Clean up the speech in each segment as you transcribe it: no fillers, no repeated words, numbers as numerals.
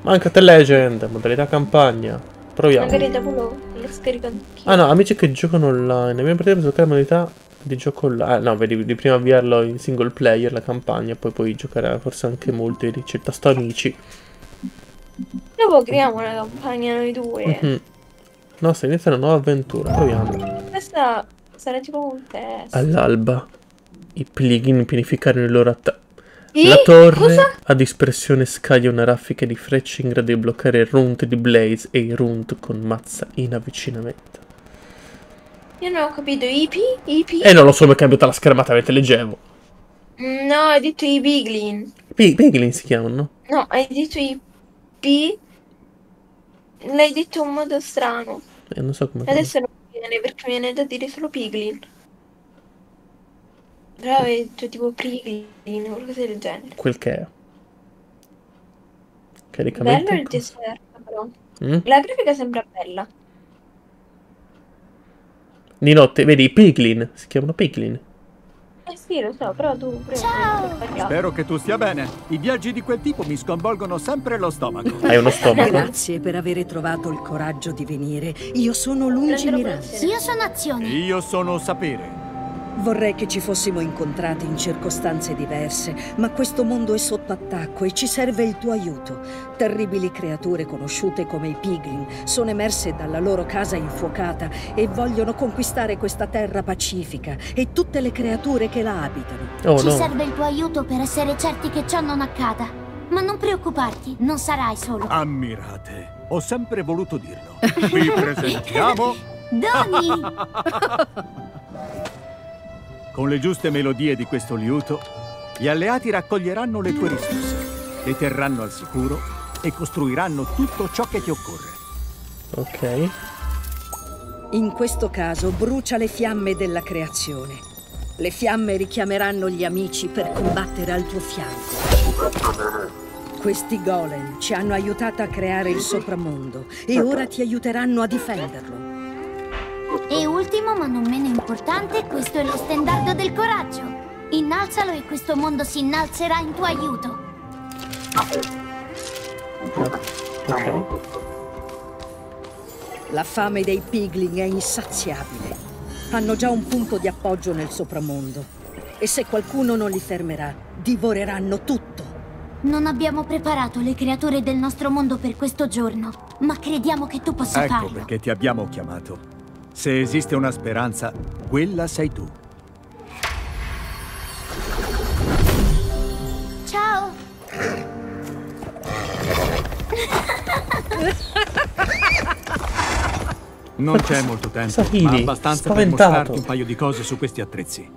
Manca The Legend, modalità campagna. Proviamo. Magari dopo lo scarico anch'io. Ah no, amici che giocano online. Abbiamo partito per sbloccare la modalità di gioco online. Ah no, vedi, di prima avviarlo in single player, la campagna, poi puoi giocare forse anche molti di sto amici. Dopo creiamo una campagna noi due. No, sta iniziando una nuova avventura, proviamo. Questa sarà tipo un test. All'alba, i plugin pianificano il loro attacco. La torre a dispersione scaglia una raffica di frecce in grado di bloccare il runt di Blaze e i runt con mazza in avvicinamento. Io non ho capito, IP? Non lo so perché è cambiata la schermata, avete leggevo. No, hai detto i piglin. Piglin si chiamano, no? No, hai detto IP. L'hai detto in modo strano. Non so come. Adesso non mi viene perché mi viene da dire solo piglin. Però hai detto tipo piglin o qualcosa del genere. Quel che è. Caricamento. Bello il deserto però. La grafica sembra bella. Di notte, vedi, i piglin. Si chiamano piglin. Eh sì, lo so, però tu prima. Spero che tu stia bene. I viaggi di quel tipo mi sconvolgono sempre lo stomaco. Hai uno stomaco? Grazie per aver trovato il coraggio di venire. Io sono Lungimiranza. Io sono Azione. Io sono Sapere. Vorrei che ci fossimo incontrati in circostanze diverse, ma questo mondo è sotto attacco e ci serve il tuo aiuto. Terribili creature conosciute come i Piglin sono emerse dalla loro casa infuocata e vogliono conquistare questa terra pacifica e tutte le creature che la abitano. Ci serve il tuo aiuto per essere certi che ciò non accada. Ma non preoccuparti, non sarai solo. Ammirate, ho sempre voluto dirlo. Vi presentiamo... Doni! Con le giuste melodie di questo liuto, gli alleati raccoglieranno le tue risorse, le terranno al sicuro e costruiranno tutto ciò che ti occorre. Ok. In questo caso brucia le fiamme della creazione. Le fiamme richiameranno gli amici per combattere al tuo fianco. Questi golem ci hanno aiutato a creare il sopramondo e ora ti aiuteranno a difenderlo. E ultimo, ma non meno importante, questo è lo stendardo del coraggio. Innalzalo e questo mondo si innalzerà in tuo aiuto. Ok. La fame dei Piglin è insaziabile. Hanno già un punto di appoggio nel sopramondo. E se qualcuno non li fermerà, divoreranno tutto. Non abbiamo preparato le creature del nostro mondo per questo giorno, ma crediamo che tu possa farlo. Ecco perché ti abbiamo chiamato. Se esiste una speranza, quella sei tu. Ciao! Non c'è molto tempo, Sahiri, ma abbastanza spaventato. per mostrarti un paio di cose su questi attrezzi.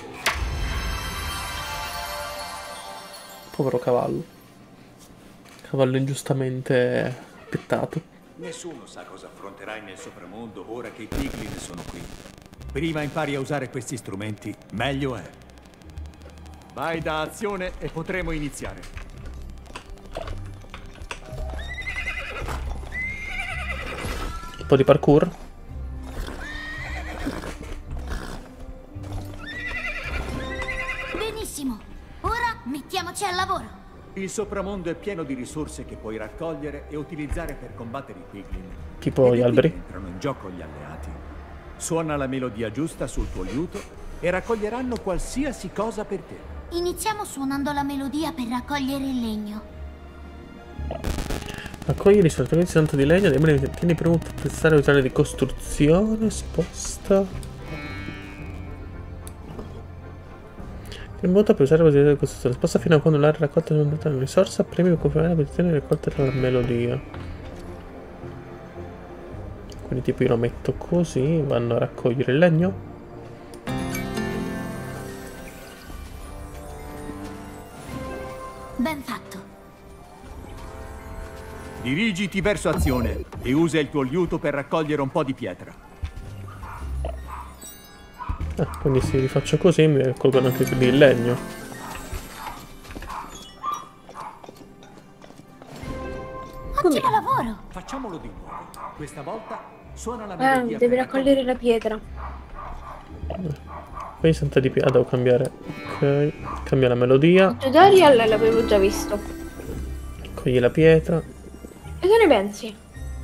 Povero cavallo. Cavallo ingiustamente pettato. Nessuno sa cosa affronterai nel sopramondo ora che i Piglin sono qui. Prima impari a usare questi strumenti, meglio è. Vai da Azione e potremo iniziare. Un po' di parkour. Benissimo, ora mettiamoci al lavoro. Il sopramondo è pieno di risorse che puoi raccogliere e utilizzare per combattere i Piglin. Tipo gli alberi. Entrano in gioco gli alleati. Suona la melodia giusta sul tuo liuto e raccoglieranno qualsiasi cosa per te. Iniziamo suonando la melodia per raccogliere il legno. Raccogli risolutamente tanto di legno. Tieni premuto per testare l'utile di costruzione. Sposta. Premuto per usare la posizione di costruzione. Sposta fino a quando l'area raccolta non dà una risorsa. Premi per confermare la posizione raccolta dalla melodia. Quindi tipo io lo metto così. Vanno a raccogliere il legno. Ben fatto. Dirigiti verso Azione e usa il tuo liuto per raccogliere un po' di pietra. Quindi se li faccio così mi raccolgono anche quelli il legno. Ottimo lavoro! Facciamolo di nuovo. Questa volta suona la melodia. Devi raccogliere la pietra. Poi sento di più. Ah, devo cambiare. Ok. Cambia la melodia. Tutorial l'avevo già visto. Cogli la pietra. E che ne pensi?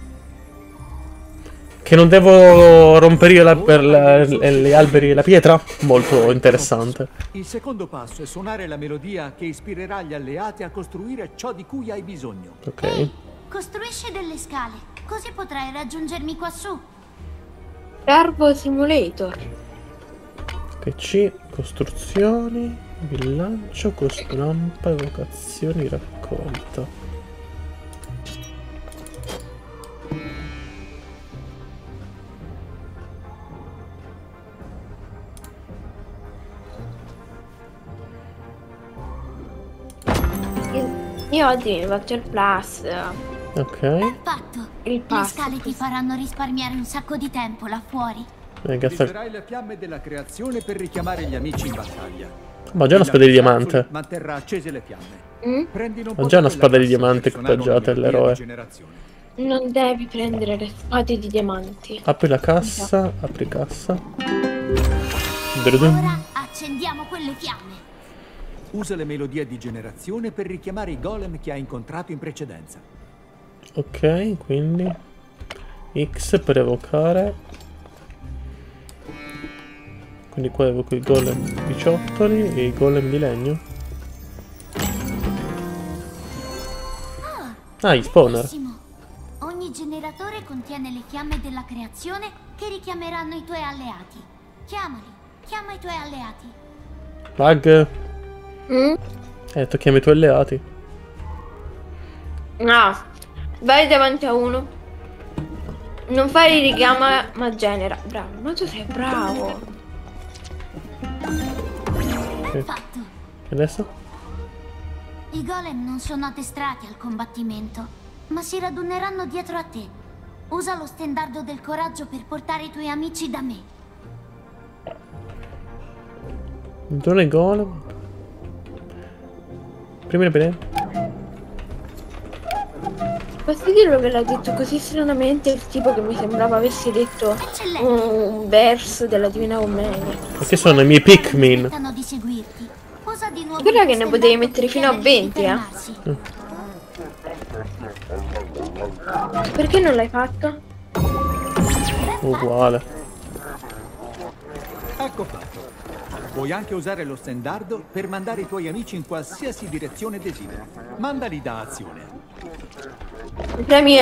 Che non devo rompere io gli alberi e la pietra? Molto interessante. Il secondo passo è suonare la melodia che ispirerà gli alleati a costruire ciò di cui hai bisogno. Ok. Ehi, costruisci delle scale, così potrai raggiungermi quassù. Turbo Simulator. PC, costruzioni, bilancio, rampa, evocazioni, raccolta. Io oggi mi faccio il plus. Ok. Fatto. Il Le passo. scale ti faranno risparmiare un sacco di tempo là fuori. Userai le fiamme della creazione per richiamare gli amici in battaglia. Ma ho già una spada di diamante. Manterrà accese le fiamme. Prendilo un Ho po' già una da quella spada di cassa diamante per suonare equipaggiata una melodia all'eroe. di generazione. Non devi prendere le spade di diamanti. Apri la cassa, apri cassa. Ora accendiamo quelle fiamme. Usa le melodie di generazione per richiamare i golem che hai incontrato in precedenza. Ok, quindi X per evocare. Quindi qua evoco i golem di ciottoli e i golem di legno. Ah, gli spawner. Benissimo. Ogni generatore contiene le fiamme della creazione che richiameranno i tuoi alleati. Chiamali, chiama i tuoi alleati. Bug. Tu chiami i tuoi alleati. No, vai davanti a uno. Non fai il richiamo, ma genera. Bravo, ma tu sei bravo. Ok. Fatto. E adesso? I golem non sono addestrati al combattimento, ma si raduneranno dietro a te. Usa lo stendardo del coraggio per portare i tuoi amici da me. Intorno ai golem. Prima bene. Posso dirlo che l'ha detto così stranamente il tipo che mi sembrava avesse detto Eccellente. un verso della Divina Commedia. Perché sono i miei Pikmin. Aspettano di seguirti. Usa di nuovo Guarda il che ne stendardo potevi mettere per fino a chiedergli di 20, fermarsi. Perché non l'hai fatto? Uguale. Ecco fatto. Puoi anche usare lo stendardo per mandare i tuoi amici in qualsiasi direzione desideri. Mandali da azione. Premi,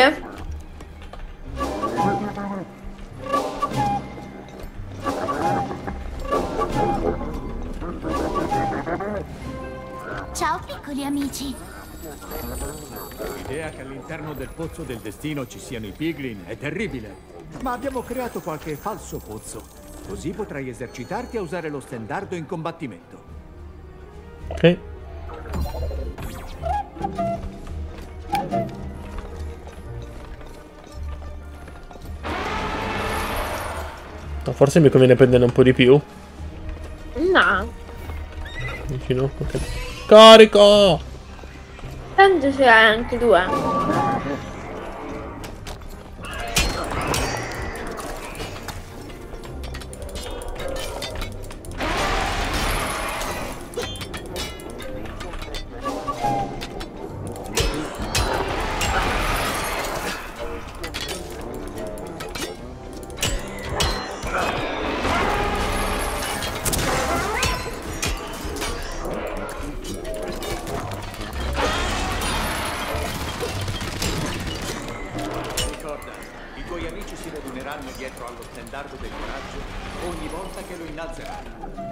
Ciao piccoli amici. L'idea che all'interno del pozzo del destino ci siano i piglin è terribile. Ma abbiamo creato qualche falso pozzo. Così potrai esercitarti a usare lo stendardo in combattimento. Ok. No, forse mi conviene prendere un po' di più. No. Dici no? Ok. Carico! Tanto ce l'hai anche due. Ricorda, i tuoi amici si raduneranno dietro allo stendardo del coraggio ogni volta che lo innalzerai.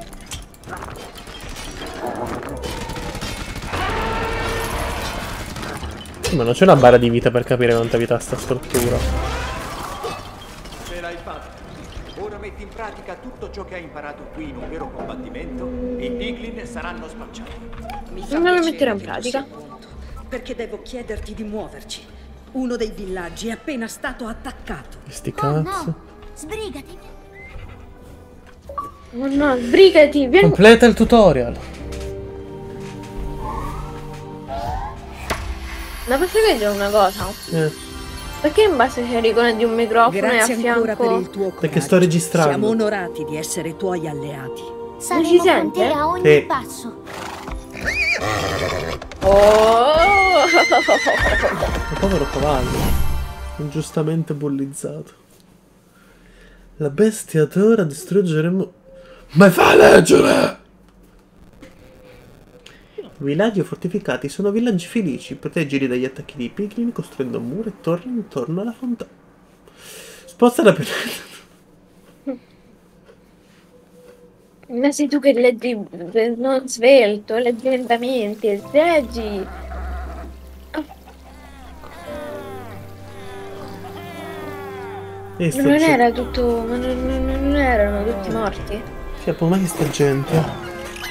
Ma non c'è una barra di vita per capire quanta vita ha sta struttura. Ce l'hai fatta. Ora metti in pratica tutto ciò che hai imparato qui in un vero combattimento. I piglin saranno spacciati. Mi fa Non lo piacere metterò in che tu pratica. sia pronto, perché devo chiederti di muoverci. Uno dei villaggi è appena stato attaccato. Sti Oh cazzo. no, sbrigati. Oh no, sbrigati, vieni. Completa il tutorial. Ma posso vedere una cosa? Perché in base c'è l'icona di un microfono Grazie e a ancora per fianco... il tuo coraggio. Perché sto registrando. Siamo onorati di essere tuoi alleati. Saremo si con sente? te a ogni Sì. passo. Oh! Un povero cavallo, ingiustamente bullizzato. La bestia adora distruggere... Ma fa leggere! Villaggi fortificati sono villaggi felici. Proteggili dagli attacchi dei piglin costruendo mura e torri intorno alla fontana. Sposta la penna. Ma sei tu che leggi non svelto, leggi lentamente, leggi. Non era tutto... ma non erano tutti morti? Sì, ma che sta gente?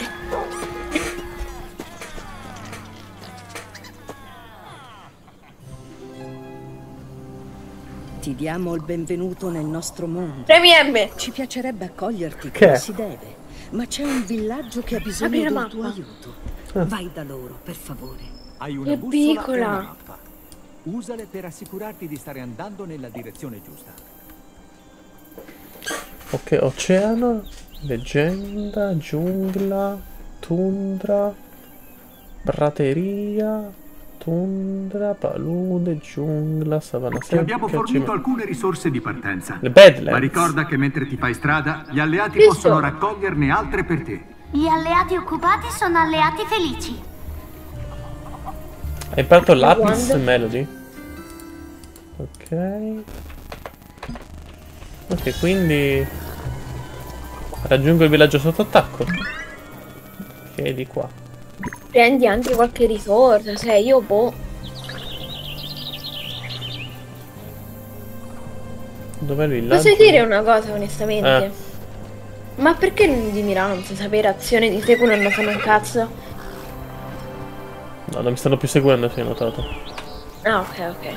Ti diamo il benvenuto nel nostro mondo. Premi M! Ci piacerebbe accoglierti Che? come si deve, ma c'è un villaggio che ha bisogno Apri la del tuo mappa. aiuto. Vai da loro, per favore. Hai una Che bussola e piccola. una mappa. Usale per assicurarti di stare andando nella direzione giusta. Ok, oceano, leggenda, giungla, tundra, prateria, tundra, palude, giungla, savana Ti abbiamo secca, fornito alcune risorse di partenza. le Badlands. Ma ricorda che mentre ti fai strada, gli alleati Visto? possono raccoglierne altre per te. Gli alleati occupati sono alleati felici. Hai imparato l'Apis Quando? Melody? Ok. Ok, quindi raggiungo il villaggio sotto attacco. Che è di qua. Prendi anche qualche risorsa, se io boh. Dov'è il villaggio? Posso dire una cosa onestamente? Eh. Ma perché non di Miranza sapere azione di te non fanno un cazzo? No, non mi stanno più seguendo, se hai notato. Ah, ok, ok.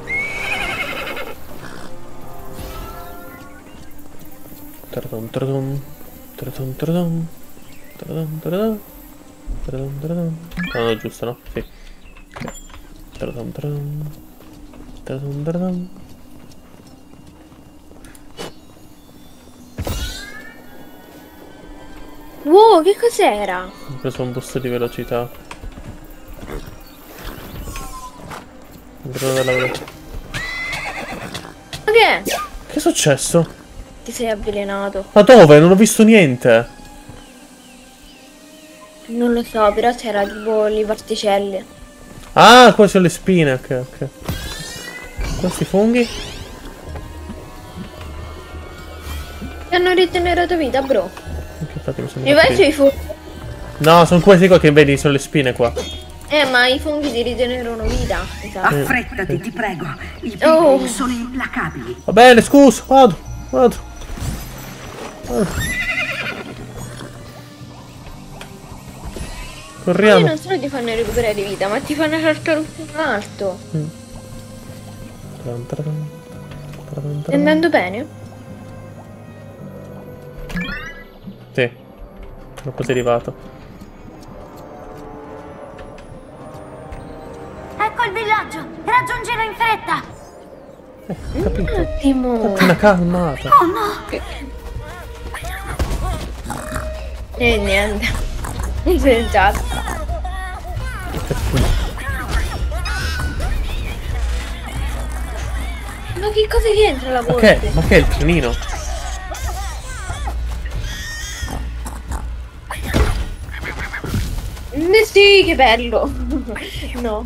Tradon, tradon, tradon, tradon, tradon, tradon, tradon, tradon. Ah, no, giusto, no? Sì. Ok. Tradon, tradon, tradon, tradon. Wow, che cos'era? Ho preso un boost di velocità. Della velocità. Ma che è? Che è successo? Ti sei avvelenato. Ma dove? Non ho visto niente. Non lo so, però c'era tipo le particelle. Ah, qua sono le spine. Ok, ok. Questi funghi? Ti hanno rigenerato vita, bro. Ok, infatti mi sembra Invece qui. i funghi... No, sono questi qua che vedi, sono le spine qua. ma i funghi ti rigenerano vita. Esatto. Affrettati, ti prego. I Oh. piglin sono implacabili. Va bene, scusa, vado, vado. Corriamo. Non solo ti fanno recuperare vita, ma ti fanno saltare un po' in alto. Tradon, tradon, tradon, Stai tradon. andando bene? Sì. Sono così arrivato. Ecco il villaggio. Raggiungilo in fretta. Capito? Un attimo. Una calmata. Oh no. E niente. Mi sei già. Ma che cosa che entra la Ma volpe? che? Ma che è il trenino? Sì, che bello. No.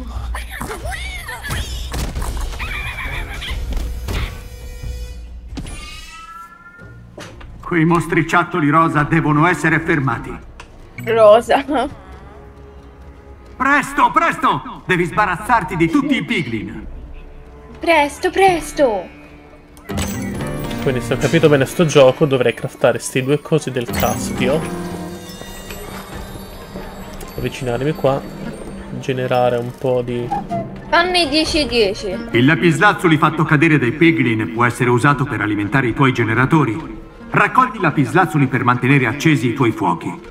Quei mostriciattoli rosa devono essere fermati. Rosa. Presto, presto! Devi sbarazzarti di tutti i piglin. Presto, presto. Quindi se ho capito bene sto gioco dovrei craftare sti due cosi del Caspio. Avvicinarmi qua. Generare un po' di... Fanno i 10 e 10. Il lapislazzuli fatto cadere dai piglin può essere usato per alimentare i tuoi generatori. Raccogli lapislazzuli per mantenere accesi i tuoi fuochi.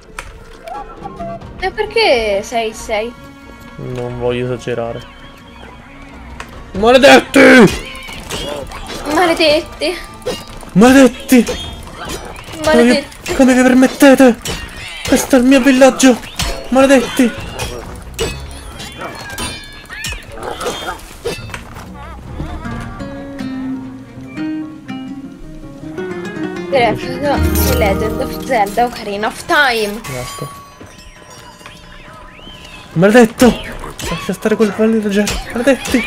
E perché 6-6? Non voglio esagerare. Maledetti! Maledetti. Maledetti! Maledetti. Come vi permettete? Questo è il mio villaggio! Maledetti! The Legend of Zelda Ocarina of Time. Esatto. Maledetto! Lascia stare quel pallino del genere. Maledetti!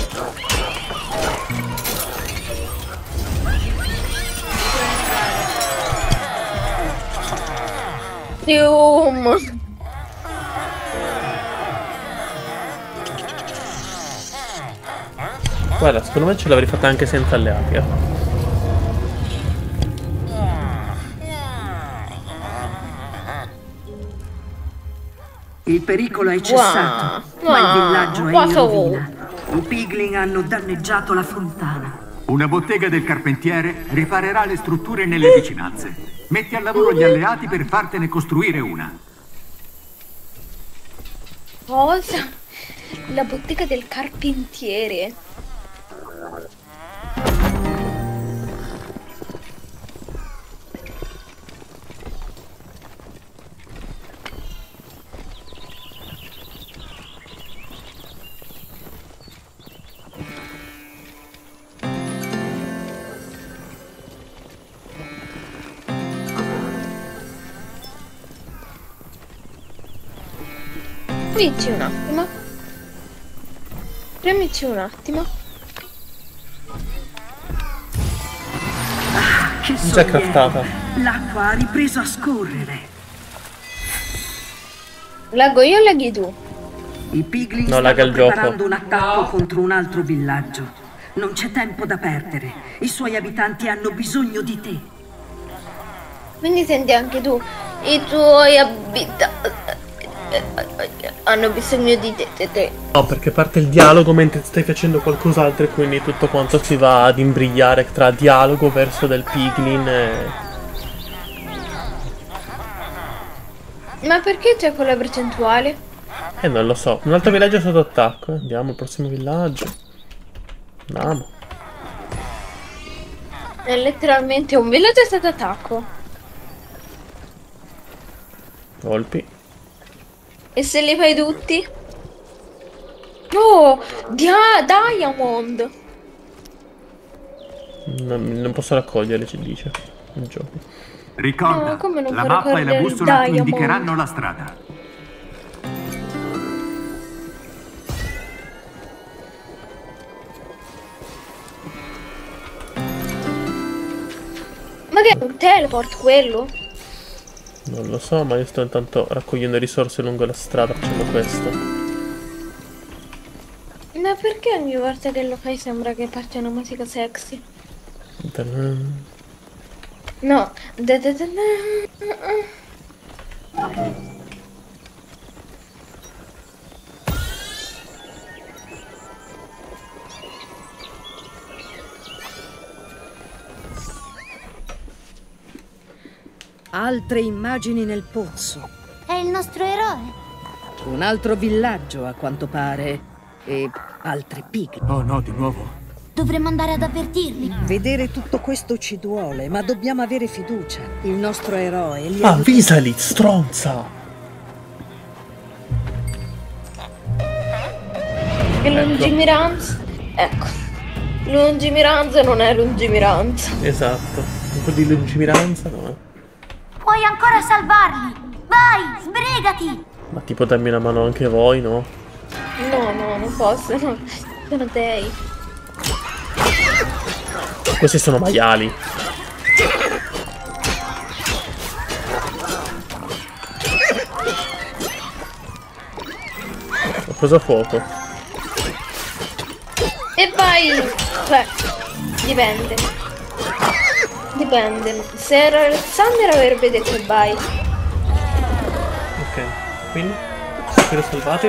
Guarda, secondo me ce l'avrei fatta anche senza alleati. Il pericolo è cessato, ma il villaggio è in rovina. I Piglin hanno danneggiato la fontana. Una bottega del carpentiere riparerà le strutture nelle vicinanze. Metti al lavoro gli alleati per fartene costruire una. Cosa? La bottega del carpentiere. Premici un attimo. Premici un attimo. Che già craftata. L'acqua ha ripreso a scorrere. Laggo io o laghi tu? I Piglin No, laga stanno il gioco. preparando un attacco contro un altro villaggio. Non c'è tempo da perdere. I suoi abitanti hanno bisogno di te. Quindi senti anche tu. I tuoi abitanti hanno bisogno di te. No, perché parte il dialogo mentre stai facendo qualcos'altro e quindi tutto quanto si va ad imbrigliare tra dialogo verso del Piglin e... Ma perché c'è quella percentuale? non lo so. Un altro villaggio è sotto attacco. Andiamo al prossimo villaggio. Andiamo. È letteralmente un villaggio è stato attacco. Colpi. E se li fai tutti? Oh, Diamond. Non posso raccoglierli, ci dice il gioco. Ricorda, No, come non la puoi mappa e la ricordare il bussola ti Diamond? indicheranno la strada. Ma che è un teleport quello? Non lo so, ma io sto intanto raccogliendo risorse lungo la strada facendo questo. Ma perché ogni volta che lo fai sembra che parte una musica sexy? No. Altre immagini nel pozzo. È il nostro eroe. Un altro villaggio, a quanto pare. E altri Piglin. Oh no, di nuovo. Dovremmo andare ad avvertirli. Vedere tutto questo ci duole, ma dobbiamo avere fiducia. Il nostro eroe li Avvisali, stronza! E lungimiranza? Ecco. Lungimiranza non è lungimiranza. Esatto. Un po' di lungimiranza, no? Puoi ancora salvarli. Vai, sbrigati. Ma tipo dammi una mano anche voi, no? No, non posso. No. Sono dei. Questi sono maiali. Ho preso fuoco. E vai. Beh, dipende. Dipende. Se era Alexander avrebbe detto bye. Ok. Quindi? Spero salvati.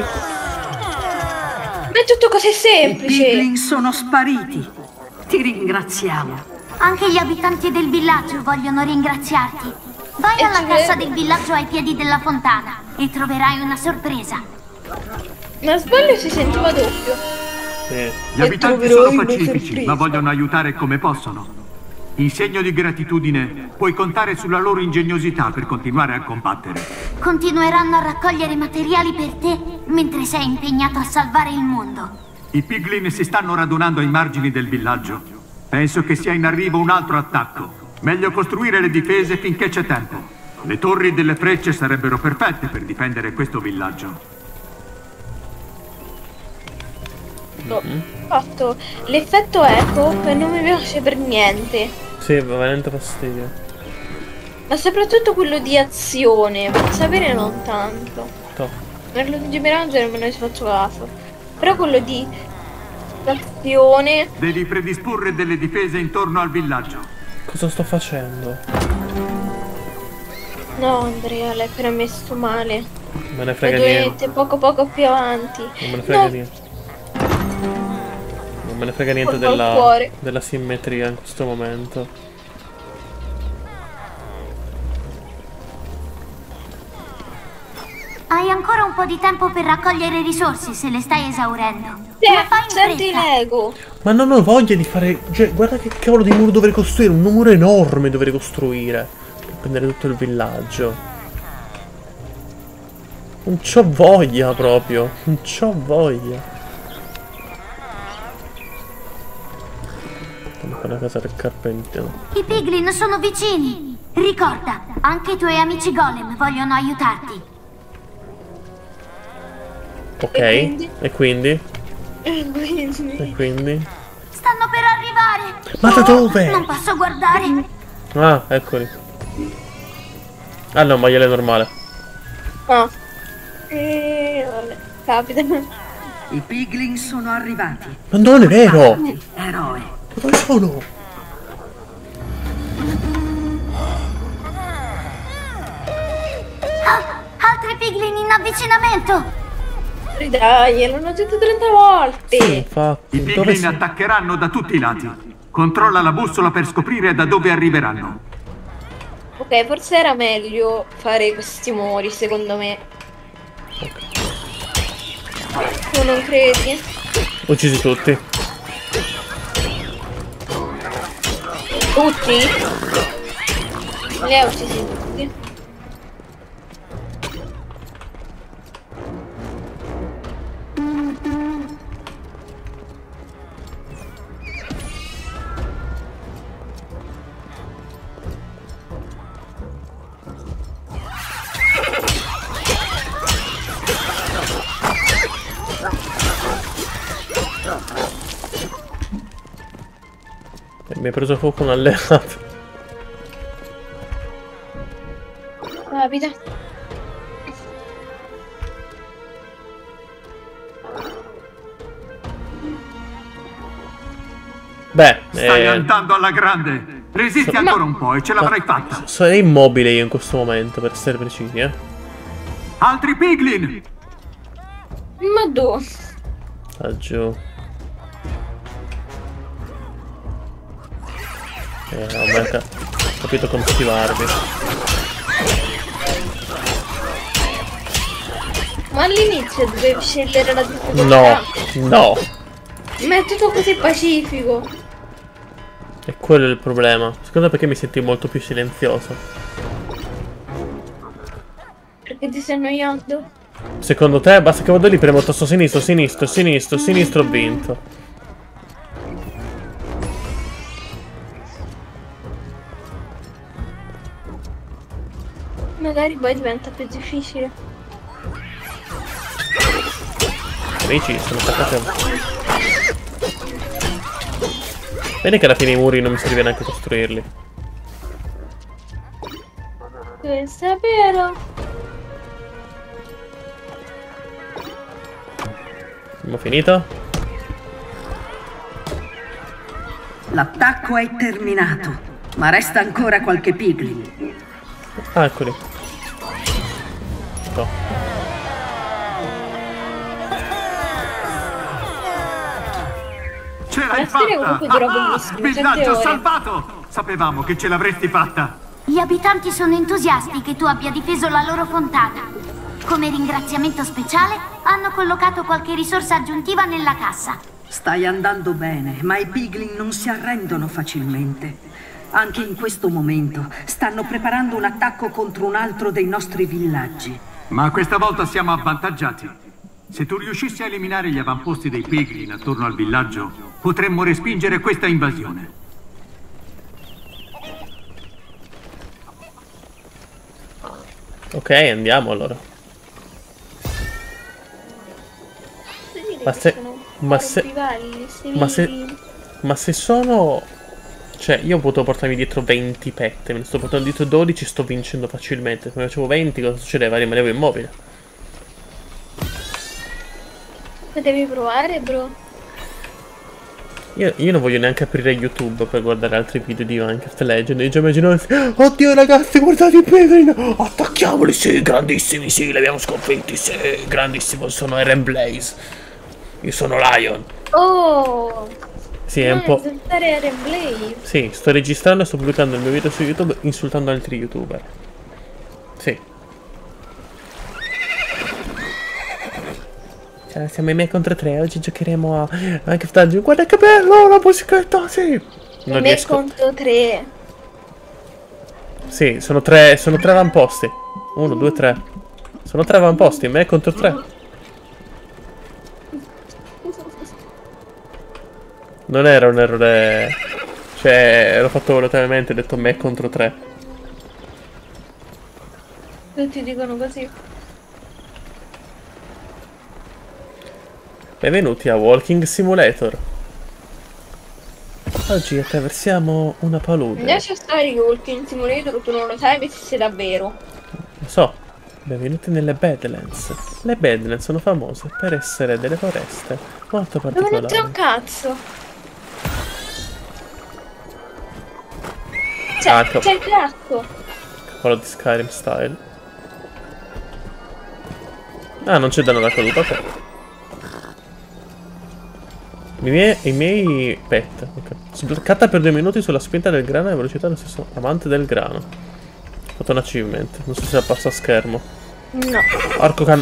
Ma è tutto così I semplice. Piglin sono spariti. Ti ringraziamo. Anche gli abitanti del villaggio vogliono ringraziarti. Vai E alla ci cassa vedo. del villaggio ai piedi della fontana e troverai una sorpresa. Ma sbaglio si sentiva doppio. Gli abitanti sono pacifici, ma vogliono aiutare come possono. In segno di gratitudine, puoi contare sulla loro ingegnosità per continuare a combattere. Continueranno a raccogliere materiali per te mentre sei impegnato a salvare il mondo. I Piglin si stanno radunando ai margini del villaggio. Penso che sia in arrivo un altro attacco. Meglio costruire le difese finché c'è tempo. Le torri delle frecce sarebbero perfette per difendere questo villaggio. Ho fatto l'effetto eco che non mi piace per niente. Sì, va veramente fastidio. Ma soprattutto quello di azione, per sapere non tanto. Quello di Mirage non me ne faccio caso. Però quello di azione... Devi predisporre delle difese intorno al villaggio. Cosa sto facendo? No, Andrea, l'hai premesso male. Non me ne frega niente. Poco più avanti. Non me ne frega niente. Non me ne frega niente della simmetria in questo momento. Hai ancora un po' di tempo per raccogliere risorse se le stai esaurendo. Ma fai senti Lego. Ma non ho voglia di fare... Cioè, guarda che cavolo di muro dovrei costruire. Un muro enorme dovrei costruire. Prendere tutto il villaggio. Non c'ho voglia proprio. Non c'ho voglia. Fammi fare una casa del carpentiere. I piglin sono vicini. Ricorda, anche i tuoi amici golem vogliono aiutarti. Ok. E quindi? E quindi? Stanno per arrivare. Ma da dove? Non posso guardare. Ah, eccoli. Ah no, maiale normale. No. Vabbè, capita. I piglin sono arrivati. Ma non è vero! Eroe. Dove sono? Altri piglin in avvicinamento. Dai, l'hanno detto 30 volte. Sì, infatti. I Dove piglin attaccheranno da tutti i lati. Controlla la bussola per scoprire da dove arriveranno. Ok, forse era meglio fare questi muri, secondo me. Tu non credi? Uccisi tutti. Tutti? Li ha uccisi tutti. Mi hai preso fuoco un alleato. Capita. Beh, Stai andando alla grande. Resisti ancora un po' e ce l'avrai fatta. sarei immobile io in questo momento, per essere precisi, Altri piglin! Ma dove? Laggiù. Ho capito come schivarvi. Ma all'inizio dovevi scegliere la difficoltà. No, no. Ma è tutto così pacifico. E quello è il problema. Secondo me perché mi senti molto più silenzioso. Perché ti stai annoiando? Secondo te basta che vado lì, premo tasto sinistro, sinistro, sinistro, sinistro, ho vinto. Magari poi diventa più difficile. Amici, sono attaccati a... Bene che alla fine i muri non mi serve neanche costruirli. Questo è vero. Abbiamo finito? L'attacco è terminato, ma resta ancora qualche piglin. Ah, eccoli. No. Ce l'hai La serie comunque dura fatta! bellissimo, 7 Villaggio ore. salvato! Sapevamo che ce l'avresti fatta! Gli abitanti sono entusiasti che tu abbia difeso la loro fontana. Come ringraziamento speciale, hanno collocato qualche risorsa aggiuntiva nella cassa. Stai andando bene, ma i piglin non si arrendono facilmente. Anche in questo momento stanno preparando un attacco contro un altro dei nostri villaggi. Ma questa volta siamo avvantaggiati. Se tu riuscissi a eliminare gli avamposti dei piglin attorno al villaggio, potremmo respingere questa invasione. Ok, andiamo allora. Ma se sono... Cioè, io ho potuto portarmi dietro 20 pette, me ne sto portando dietro 12, sto vincendo facilmente. Se ne facevo 20, cosa succedeva? Rimanevo immobile. Ma devi provare, bro. Io non voglio neanche aprire YouTube per guardare altri video di Minecraft Legend. E già immaginavo, oddio ragazzi, guardate i Piglin, attacchiamoli, sì, grandissimi, sì, li abbiamo sconfitti, sì, grandissimo, sono Eren Blaze. Io sono Lion. Oh! Sì, è un po'... Eren Blaze. Sì, sto registrando e sto pubblicando il mio video su YouTube insultando altri YouTuber. Sì. Ciao, siamo in me contro 3, oggi giocheremo a Minecraft Dungeon. Guarda che bello, la musichetta, sì. Non me riesco. contro 3. Sì, sono tre avamposti. 1, 2, 3. Sono 3 avamposti, me contro 3. Non era un errore. Cioè, l'ho fatto volutamente, ho detto me contro 3. Tutti dicono così. Benvenuti a Walking Simulator. Oggi attraversiamo una palude. Lascia stare che Walking Simulator tu non lo sai, ma se davvero. Lo so. Benvenuti nelle Badlands. Le Badlands sono famose per essere delle foreste molto particolari. Dove non c'è un cazzo. C'è il gatto. Quello di Skyrim style. Ah, non c'è danno da caduta, ok. I miei pet. Okay. Sbloccata per 2 minuti sulla spinta del grano e velocità dello stesso amante del grano. Ho fatto un achievement. Non so se passa a schermo. No. Porco can...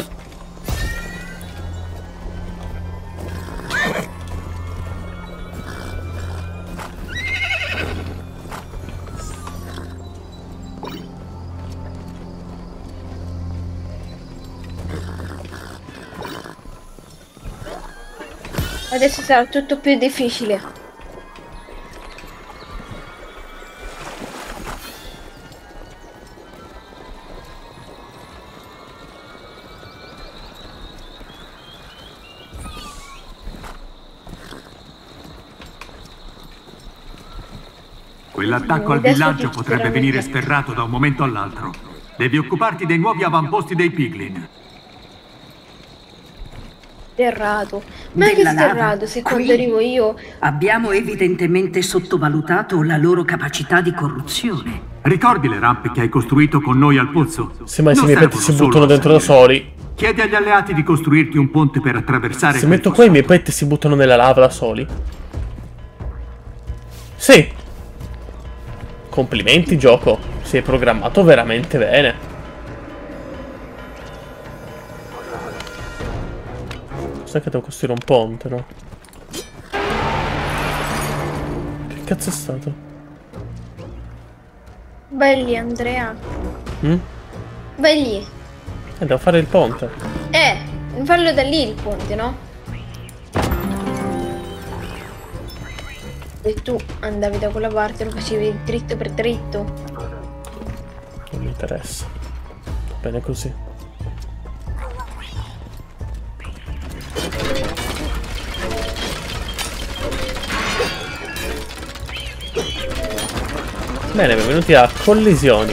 Adesso sarà tutto più difficile. Quell'attacco al villaggio potrebbe venire sferrato da un momento all'altro. Devi occuparti dei nuovi avamposti dei Piglin. Sterrato. Ma che sterrato, se quando arrivo io... Abbiamo evidentemente sottovalutato la loro capacità di corruzione. Ricordi le rampe che hai costruito con noi al pozzo? Se mai i miei petti si buttano dentro da soli. Chiedi agli alleati di costruirti un ponte per attraversare... Se metto qua i miei petti si buttano nella lava da soli. Sì. Complimenti gioco. Sei programmato veramente bene. Sai che devo costruire un ponte, no? Che cazzo è stato? Belli, Andrea. Belli. Devo fare il ponte. Fallo da lì il ponte, no? E tu andavi da quella parte, lo facevi dritto per dritto. Non mi interessa. Va bene così. Bene, benvenuti a collisioni.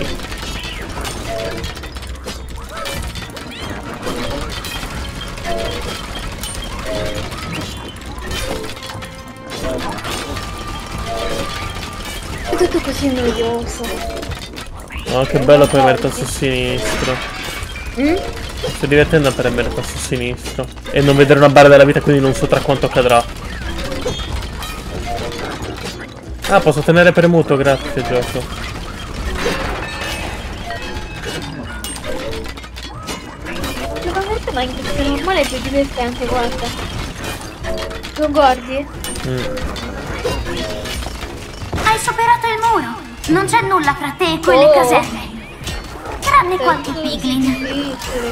È tutto così noioso. Oh, che bello premere il tasto sinistro. Sto divertendo a premere il tasto sinistro. E non vedere una barra della vita, quindi non so tra quanto accadrà. Ah, posso tenere premuto, grazie gioco. Secondo me Minecraft è normale e più divertente, guarda. Lo guardi? Hai superato il muro. Non c'è nulla fra te e quelle caserme. Tranne qualche piglin.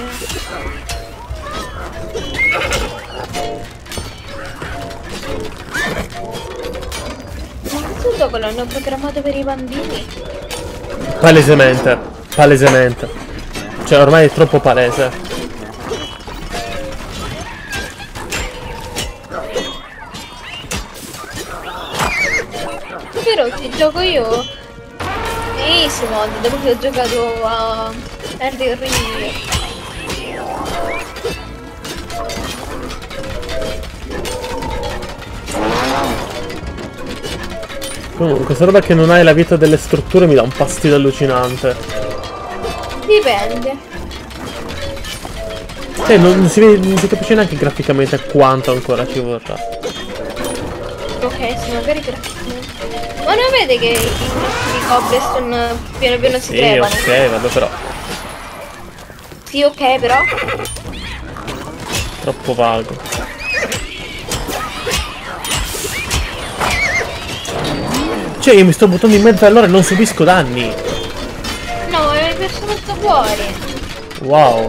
Questo gioco l'hanno programmato per i bambini. Palesemente, palesemente. Cioè, ormai è troppo palese. Però ti gioco io Easy mod, dopo che ho giocato a Elden Ring. Comunque, questa roba che non hai la vita delle strutture mi dà un fastidio allucinante. Dipende. Non si capisce neanche graficamente quanto ancora ci vorrà. Ok, sì, magari graficamente. Ma non vede che i cobblestone piano piano si crepano? Ok, vabbè, però. Sì, ok, però. Troppo vago. Cioè, io mi sto buttando in mezzo allora e non subisco danni. No, è perso molto fuori. Wow.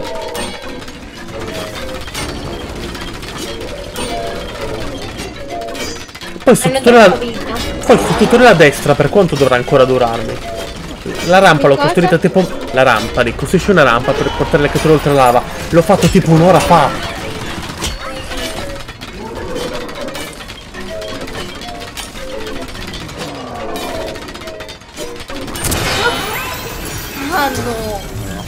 Poi sul tutorial a destra, per quanto dovrà ancora durarmi? La rampa l'ho costruita tipo... La rampa, ricostruisci una rampa per portare le creature oltre la lava. L'ho fatto tipo un'ora fa. Ah no.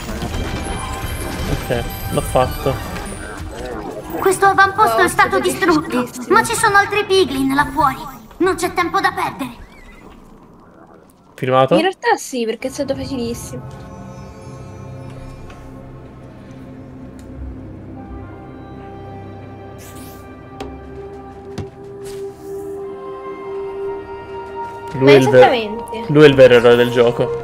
Ok, l'ho fatto. Questo avamposto è stato distrutto, ma ci sono altri piglin là fuori. Non c'è tempo da perdere. Filmato? In realtà sì, perché è stato facilissimo. Lui è il vero eroe del gioco.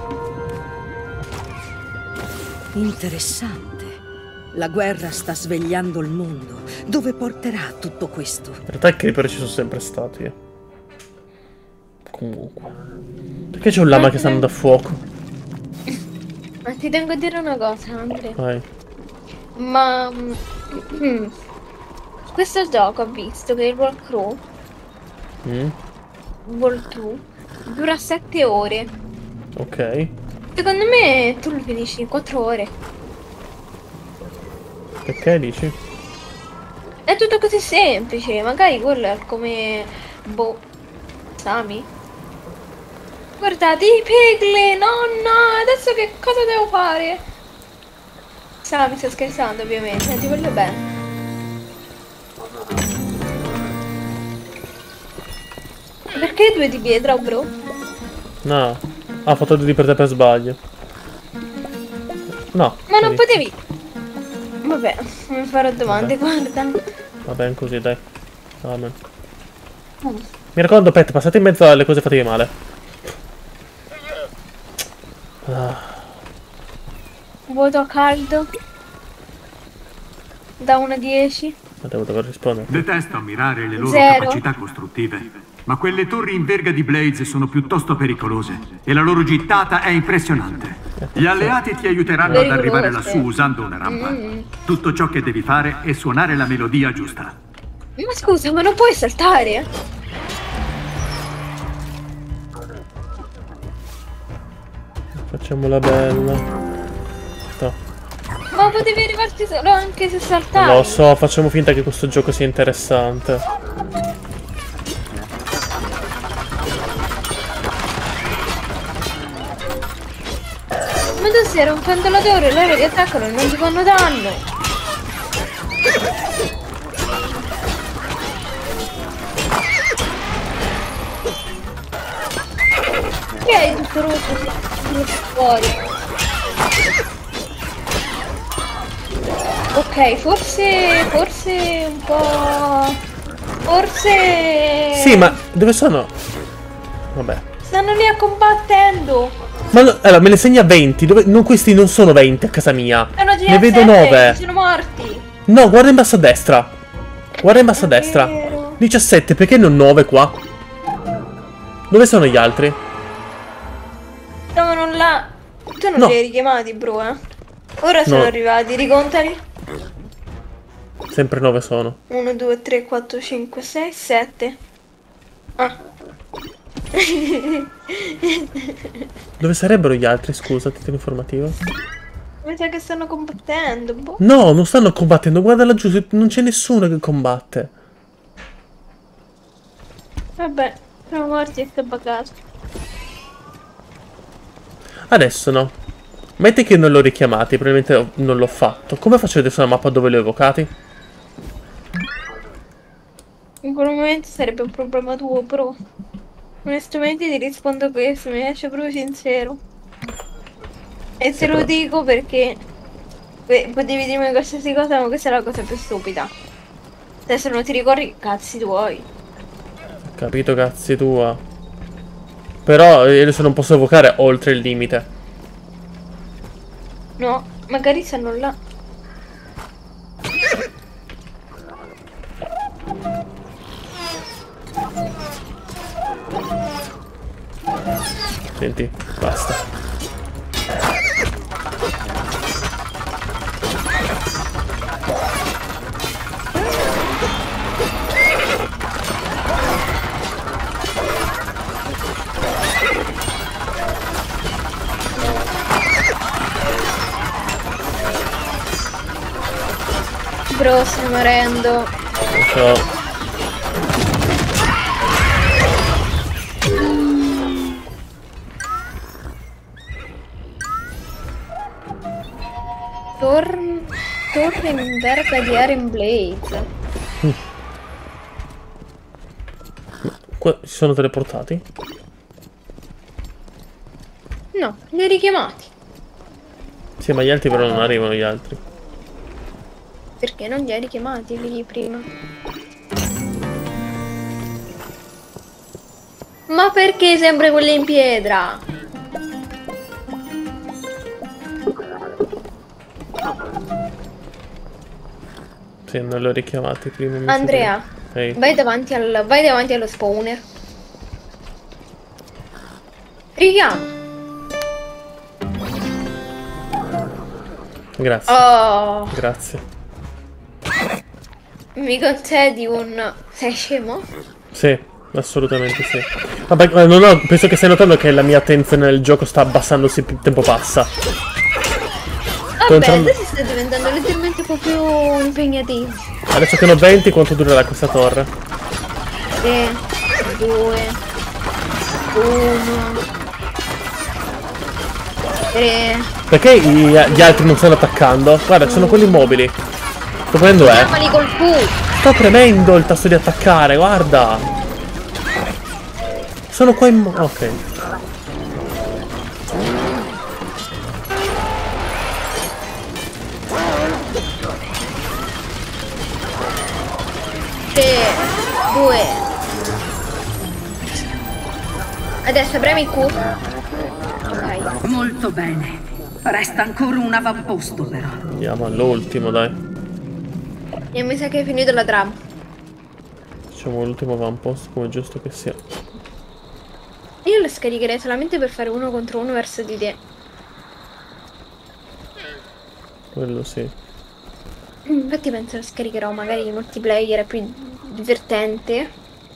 Interessante. La guerra sta svegliando il mondo. Dove porterà tutto questo? In realtà i creeper ci sono sempre stati. Comunque. Perché c'è un lama che sta andando a fuoco? Ma ti tengo a dire una cosa, Andrea. Vai. Ma... questo gioco ha visto che il walkthrough dura 7 ore. Ok. Secondo me tu lo finisci in 4 ore. Perché dici? È tutto così semplice, magari quello è come... boh... Sami? Guardate i piglin, nonna, adesso che cosa devo fare? Sami sta scherzando ovviamente, ti voglio bene. Perché 2 di pietra, bro? No. Ha fatto 2 di per te per sbaglio. No. Ma non potevi... Vabbè, mi farò domande, guarda. Va bene così, dai. Amen. Mi raccomando, Pet, passate in mezzo alle cose fatte male. Voto caldo. Da 1 a 10. Ma devo dover rispondere. Detesto ammirare le loro 0. capacità costruttive, ma quelle torri in verga di Blades sono piuttosto pericolose e la loro gittata è impressionante. Gli alleati ti aiuteranno ad arrivare lassù usando una rampa. Tutto ciò che devi fare è suonare la melodia giusta. Ma scusa, ma non puoi saltare? Facciamola bella. Sto. Ma potevi arrivarti solo anche se saltavi. Lo so, facciamo finta che questo gioco sia interessante. Ma tu stai rompendo la torre, loro ti attaccano e non ti fanno danno. Che hai tutto rotto fuori? Ok, forse un po'... Forse... Sì, ma dove sono? Vabbè. Stanno lì a combattendo. Ma allora, me ne segna 20. Questi non sono 20 a casa mia. Ne vedo 9. Sono morti. No, guarda in basso a destra. Guarda in basso a destra. 17, perché non 9 qua? Dove sono gli altri? Stavano là. Tu non li hai richiamati, bro, eh? Ora sono arrivati, ricontali. Sempre 9 sono. 1, 2, 3, 4, 5, 6, 7. Ah. Dove sarebbero gli altri, scusa, titolo informativo? Mi sa che stanno combattendo. Boh. No, non stanno combattendo. Guarda laggiù, non c'è nessuno che combatte. Vabbè, siamo morti e sto bagato. Adesso no. Metti che non l'ho richiamati, probabilmente non l'ho fatto. Come faccio adesso la mappa dove li ho evocati? In quel momento sarebbe un problema tuo, però. Onestamente ti rispondo questo, mi lascia proprio sincero. E te lo dico perché potevi dirmi qualsiasi cosa, ma questa è la cosa più stupida. Adesso non ti ricordi, cazzi tuoi. Capito, cazzi tua. Però io adesso non posso evocare oltre il limite. No, magari stanno là. Senti, basta. Bro, stai morendo. Lo so. Torre in verga di Eren Blaze. Qua si sono teleportati? No, li hai richiamati. Sì, ma gli altri però non arrivano gli altri. Perché non li hai richiamati lì prima? Ma perché sempre quelle in pietra? Sì, non li ho richiamati prima. Andrea, vai davanti allo spawner. Richiama. Grazie. Oh. Grazie. Mi concedi un... Sei scemo? Sì, assolutamente sì. Vabbè, penso che stai notando che la mia attenzione nel gioco sta abbassandosi più tempo passa. Vabbè, adesso sta diventando leggermente un po' più impegnativo. Adesso che ne ho 20, quanto durerà questa torre? 3, 2, 1, 3. Perché gli altri non stanno attaccando? Guarda, sono quelli immobili. Sto premendo Chiamali col Q. Sto premendo il tasto di attaccare, guarda. Sono qua in... Ok. 3, 2. Adesso premi il Q. Ok. Molto bene. Resta ancora un avamposto però. Andiamo all'ultimo, dai. E mi sa che hai finito la trama. Facciamo l'ultimo avamposto come giusto che sia. Io lo scaricherei solamente per fare 1 contro 1 verso di te. Quello sì. Infatti penso lo scaricherò, magari il multiplayer è più divertente.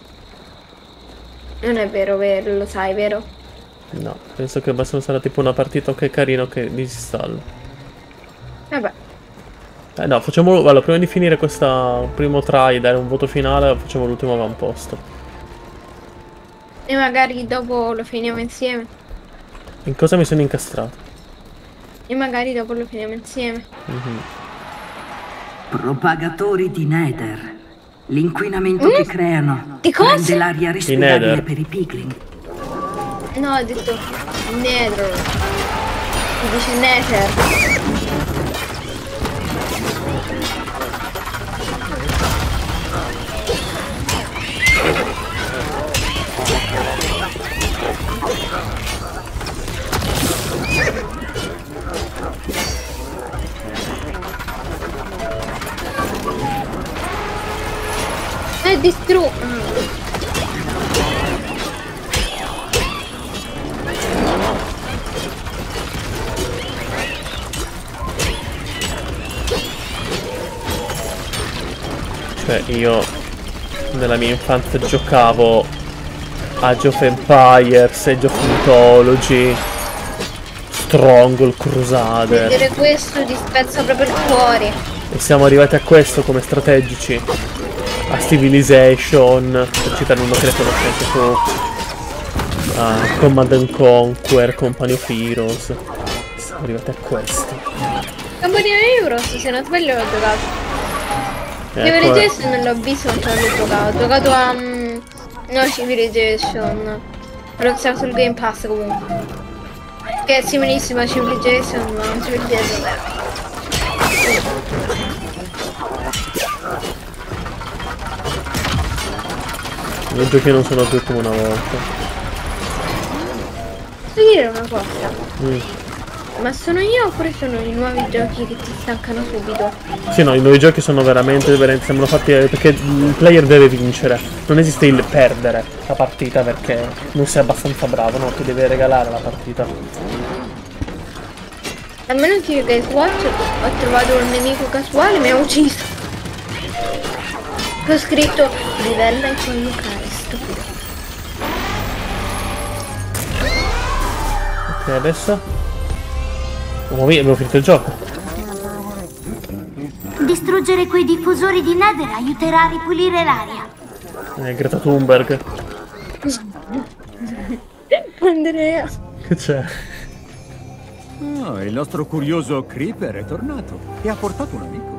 Non è vero, lo sai, vero? No, penso che basta sarà tipo una partita ok carino che disinstallo. Vabbè. No, facciamo... Allora, prima di finire questo primo try e dare un voto finale, facciamo l'ultimo avamposto. E magari dopo lo finiamo insieme. In cosa mi sono incastrato? E magari dopo lo finiamo insieme. Propagatori di Nether. L'inquinamento che creano Di cosa? rende l'aria respirabile per i piglin. No, ho detto Nether. Si dice Nether. È distrutto. Cioè, io nella mia infanzia giocavo a Age of Empires, Age of Mythology, Stronghold, Crusader. Vedere questo ti spezza proprio il cuore. E siamo arrivati a questo come strategici. A Civilization, per citare uno che le conoscete tu. A Command and Conquer, Company of Heroes. Siamo arrivati a questo. Company of Heroes, se non sbaglio l'ho giocato. Civilization non l'ho visto, non l'ho giocato. Ho giocato a... no, Civilization. Però stava sul Game Pass comunque. Che è similissimo a Civilization, ma non Civilization vero. I giochi non sono più come una volta. Posso dire una cosa? Ma sono io oppure sono i nuovi giochi che ti stancano subito? Sì, no, i nuovi giochi sono veramente sembrano fatti perché il player deve vincere. Non esiste il perdere la partita perché non sei abbastanza bravo, no? Ti deve regalare la partita. A meno che io Guys Watch ho trovato un nemico casuale e mi ha ucciso. Ho scritto livella e collocare, stupido. Ok, adesso abbiamo finito il gioco. Distruggere quei diffusori di Nether aiuterà a ripulire l'aria. Greta Thunberg. Andrea. Che c'è? Oh, il nostro curioso Creeper è tornato e ha portato un amico.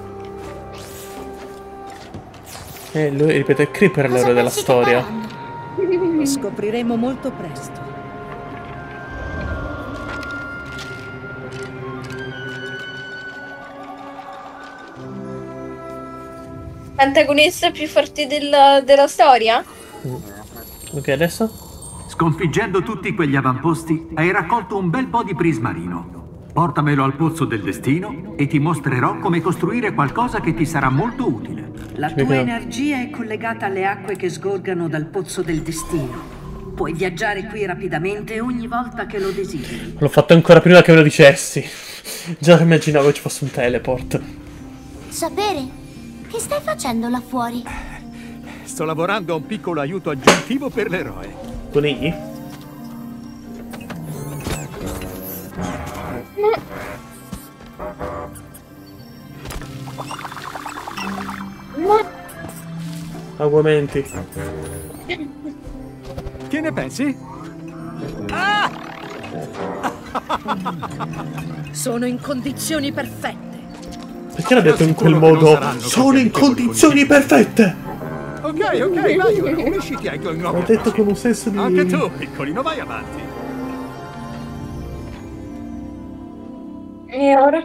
Lui ripete, Creeper è l'eroe della storia. Lo scopriremo molto presto. Antagonista più forte della storia? Ok, adesso? Sconfiggendo tutti quegli avamposti, hai raccolto un bel po' di prismarino. Portamelo al pozzo del destino e ti mostrerò come costruire qualcosa che ti sarà molto utile. La tua energia è collegata alle acque che sgorgano dal pozzo del destino. Puoi viaggiare qui rapidamente ogni volta che lo desideri. L'ho fatto ancora prima che me lo dicessi. Già immaginavo ci fosse un teleport. Sapere? Che stai facendo là fuori? Sto lavorando a un piccolo aiuto aggiuntivo per l'eroe. Conigli? Augumenti. Che ne pensi? Ah! Sono in condizioni perfette. Perché l'ha detto in quel modo? Sono in condizioni perfette! Ok, vai, ora unisciti ai tuoi nuovi L'ho detto amici. con un senso di... Anche tu, piccolino, vai avanti. E ora?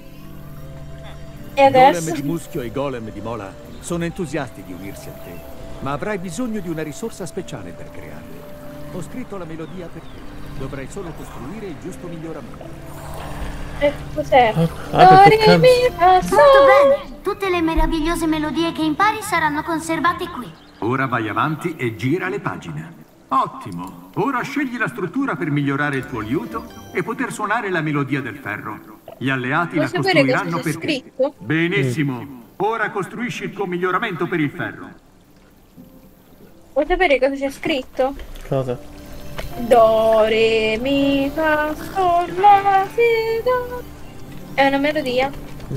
E I adesso? golem di muschio e i golem di mola sono entusiasti di unirsi a te, ma avrai bisogno di una risorsa speciale per crearli. Ho scritto la melodia per te. Dovrai solo costruire il giusto miglioramento. Cos'è? perché Molto bene! Tutte le meravigliose melodie che impari saranno conservate qui. Ora vai avanti e gira le pagine. Ottimo! Ora scegli la struttura per migliorare il tuo liuto e poter suonare la melodia del ferro. Gli alleati la Vuoi sapere costruiranno cosa c'è per te. scritto? Benissimo! Ora costruisci il tuo miglioramento per il ferro. Vuoi sapere cosa c'è scritto? Cosa? Do, re, mi, fa, sol, la, si, do. È una melodia.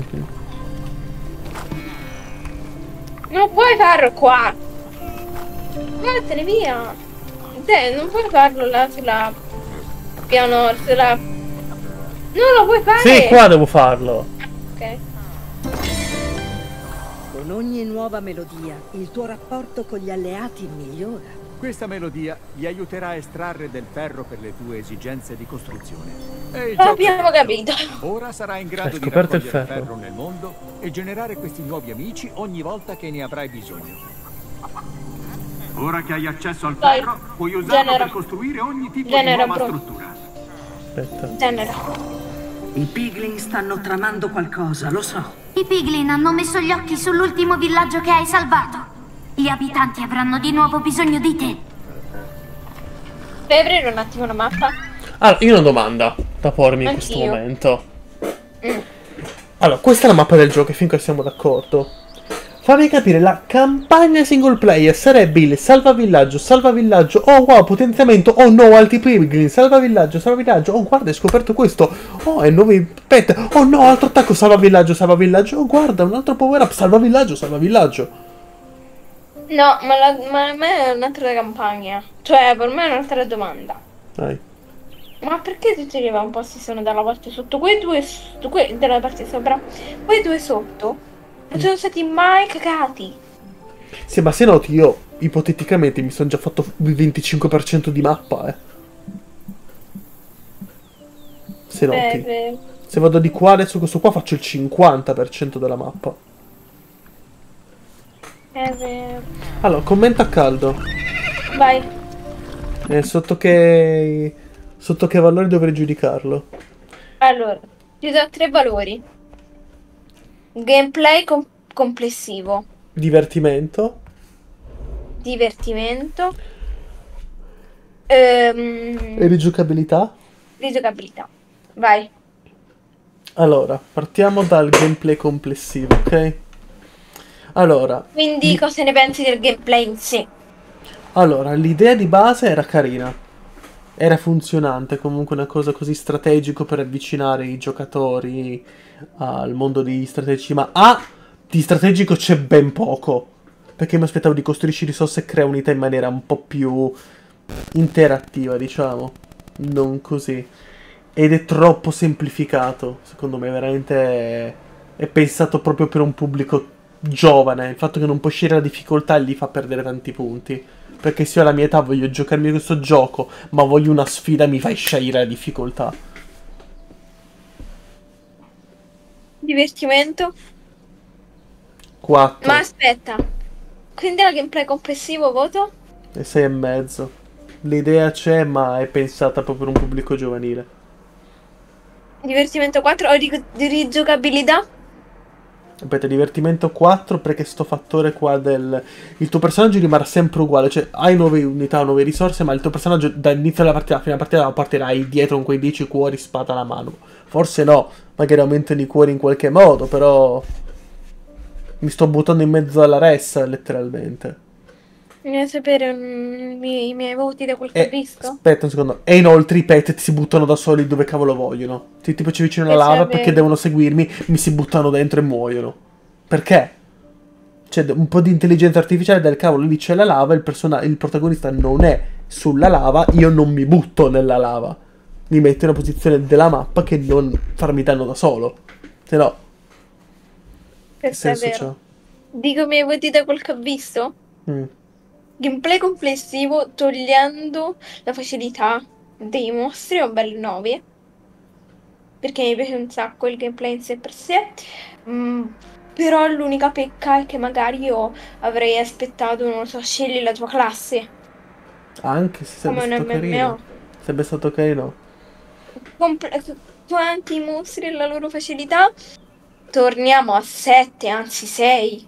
Non puoi farlo qua. Vattene via. Te, non puoi farlo là sulla piano, sulla... Non lo puoi fare. Sì, qua devo farlo. Ok. Con ogni nuova melodia, il tuo rapporto con gli alleati migliora. Questa melodia vi aiuterà a estrarre del ferro per le tue esigenze di costruzione. E il gioco Abbiamo capito. ora sarai in grado Hai di scoperto il raccogliere ferro. ferro nel mondo e generare questi nuovi amici ogni volta che ne avrai bisogno. Ora che hai accesso al Dai, ferro, puoi usarlo genera. per costruire ogni tipo Genera, di nuova bro. struttura. Aspetta. Genera. I piglin stanno tramando qualcosa, lo so. I piglin hanno messo gli occhi sull'ultimo villaggio che hai salvato. Gli abitanti avranno di nuovo bisogno di te. Puoi aprire un attimo la mappa? Allora, io ho una domanda da pormi in questo Anch'io. momento. Allora, questa è la mappa del gioco, e finché siamo d'accordo. fammi capire, la campagna single player sarebbe il salva villaggio, oh wow, potenziamento, oh no, altri piglin, salva villaggio, oh guarda, hai scoperto questo, oh è nuovi pet, oh no, altro attacco, salva villaggio, oh guarda, un altro power up, salva villaggio. No, ma a me è un'altra campagna. Cioè, per me è un'altra domanda. Dai. Ma perché tutti gli avamposti sono dalla parte sotto? Quei due dalla parte sopra. Quei due sotto non sono stati mai cagati. Sì, ma se noti io, ipoteticamente, mi sono già fatto il 25% di mappa, Se noti. Se vado di qua, adesso questo qua faccio il 50% della mappa. Allora, commento a caldo. Vai. Sotto che valore dovrei giudicarlo? Allora, ti do 3 valori. Gameplay complessivo. Divertimento. E rigiocabilità? Rigiocabilità. Vai. Allora, partiamo dal gameplay complessivo, ok? Allora, quindi cosa ne pensi del gameplay in sé? Allora, l'idea di base era carina, era funzionante, comunque una cosa così strategico per avvicinare i giocatori al mondo degli strategici, ma di strategico c'è ben poco, perché mi aspettavo di costruisci risorse e crea unità in maniera un po' più interattiva, diciamo, non così. Ed è troppo semplificato, secondo me, veramente è pensato proprio per un pubblico giovane. Il fatto che non puoi scegliere la difficoltà gli fa perdere tanti punti. Perché se io alla mia età voglio giocarmi questo gioco, ma voglio una sfida, mi fai scegliere la difficoltà. Divertimento? 4. Ma aspetta, quindi la gameplay complessivo voto? E 6,5. L'idea c'è, ma è pensata proprio per un pubblico giovanile. Divertimento 4 o di rigiocabilità? Aspetta, divertimento 4 perché sto fattore qua il tuo personaggio rimarrà sempre uguale, cioè hai nuove unità, nuove risorse, ma il tuo personaggio dall'inizio della partita alla fine della partita partirai dietro con quei 10 cuori, spada alla mano. Forse no, magari aumentano i cuori in qualche modo, però mi sto buttando in mezzo alla ressa, letteralmente. Voglio sapere i miei voti da quel che ho visto? Aspetta un secondo. E inoltre i pet si buttano da soli dove cavolo vogliono. Se tipo ci vicino alla lava perché devono seguirmi, mi si buttano dentro e muoiono. Perché? C'è un po' di intelligenza artificiale del cavolo, lì c'è la lava, il protagonista non è sulla lava, io non mi butto nella lava. Mi metto in una posizione della mappa che non farmi danno da solo. Se no. Che senso c'ha? Dico i miei voti da quel che ho visto? Gameplay complessivo, togliendo la facilità dei mostri, ho belli 9. Perché mi piace un sacco il gameplay in sé per sé. Però l'unica pecca è che magari io avrei aspettato, non lo so, scegli la tua classe. Anche se sarebbe stato carino. Sarebbe stato carino. Quanti i mostri e la loro facilità? Torniamo a 7, anzi 6.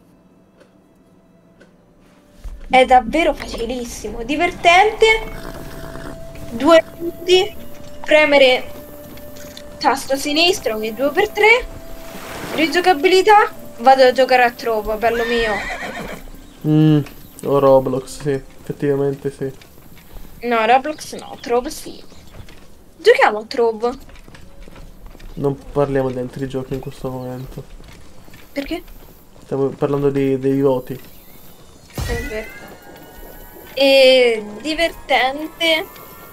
È davvero facilissimo, divertente. 2 minuti, premere tasto sinistro ogni 2x3. Rigiocabilità, vado a giocare a Trove, bello mio. O Roblox, sì, effettivamente sì. No, Roblox no, Trove sì. Giochiamo a Trove. Non parliamo di altri giochi in questo momento. Perché? Stiamo parlando dei voti. È vero. E divertente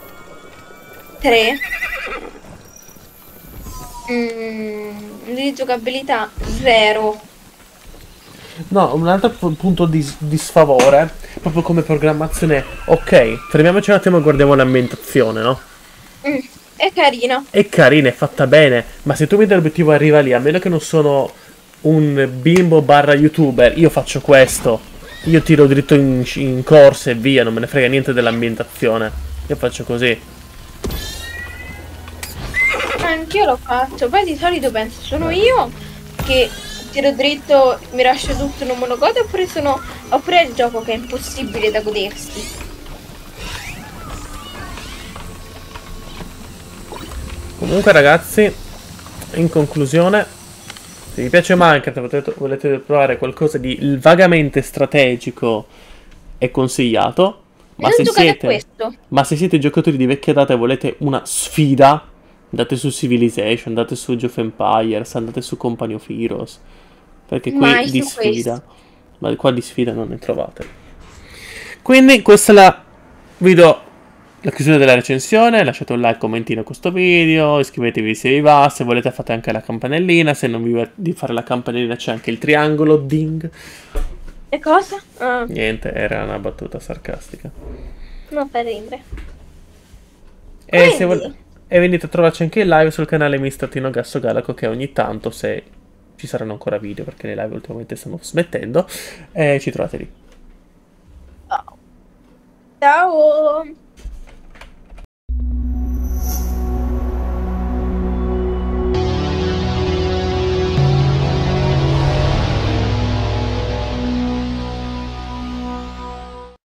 3. Di giocabilità 0. No, un altro punto di sfavore, proprio come programmazione. Ok, fermiamoci un attimo e guardiamo l'ambientazione, no? È carina. È carina, è fatta bene, ma se tu mi dai l'obiettivo arriva lì, a meno che non sono un bimbo barra youtuber, io faccio questo. Io tiro dritto in corsa e via, non me ne frega niente dell'ambientazione. Io faccio così. Anch'io lo faccio, poi di solito penso, sono io che tiro dritto, mi lascio tutto e non me lo godo, oppure è il gioco che è impossibile da godersi. Comunque ragazzi, in conclusione, Se vi piace Minecraft, volete provare qualcosa di vagamente strategico, è consigliato. Ma se siete giocatori di vecchia data e volete una sfida, andate su Civilization, andate su Age of Empires, andate su Company of Heroes. Perché qui di sfida, ma qua di sfida non ne trovate. Quindi questa è la chiusura della recensione. Lasciate un like, commentino a questo video, iscrivetevi se vi va, se volete fate anche la campanellina, se non vi va di fare la campanellina c'è anche il triangolo, ding. E cosa? Niente, era una battuta sarcastica. Non per ridere. E venite a trovarci anche in live sul canale Mr. Tino Gasso Galaco, che ogni tanto, se ci saranno ancora video, perché le live ultimamente stanno smettendo, ci trovate lì. Ciao.